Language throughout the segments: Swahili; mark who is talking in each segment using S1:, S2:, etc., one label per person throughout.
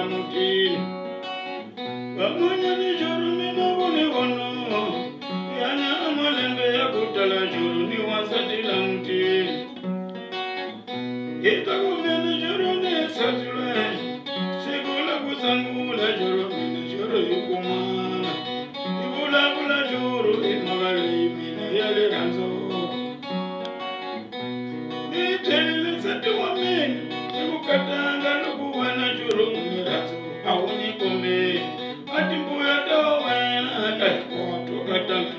S1: la mutini. Pamoja ni juru mina wone wono. Yana amalembe ya kutala juru ni wasati la mutini. Ita kumene juru ni satule. Sikula kusangula juru mina juru yukumana. Ibula bula juru imagale mina yale ranzo. Nitele satu wamen. Nikukatanga nukuwana juru umirazo. Auni kumbe. Atimbuya dawena ataikoto katanga.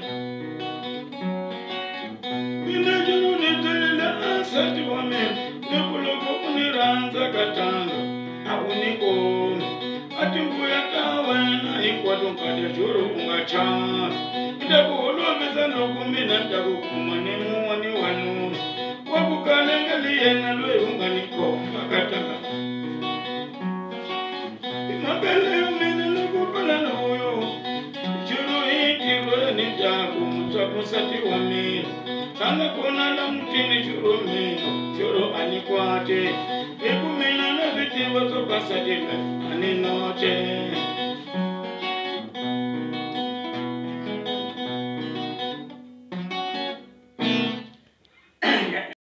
S1: Mina juru nitele asati wamen. Nikuloko uniranza katanga. Auni kumbe. Atimbuya dawena ikwato kade juru ungachana. Ndakuholwa meza nokumina ndakukumani muwani wanu. Wakukalengali na lwe unganiko makatanga. Imagale umene lokupala noyo. Juru hiki lwe nitaku mutaku sati wamini. Tanga kona la mutini juru mino. Juru anikwate. Ekumina na viti wazoka sati aninoche.